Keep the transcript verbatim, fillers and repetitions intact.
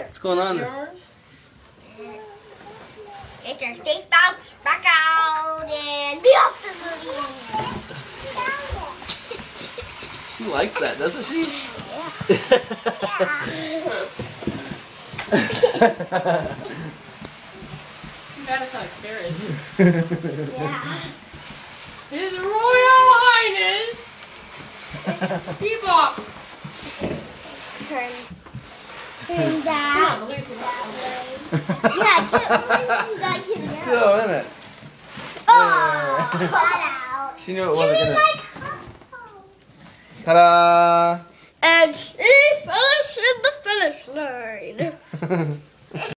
What's going on? Yours? Get your seatbelts back out and be off to the She likes that, doesn't she? Yeah. You gotta kind of carry. Yeah. His Royal Highness Bebop. Turn. Turn that. Come on, leave it that out. way. Yeah, I can't believe she got you now. Still in it. Oh, got out. She knew it wasn't You gonna. like Ta-da! And she finished in the finish line.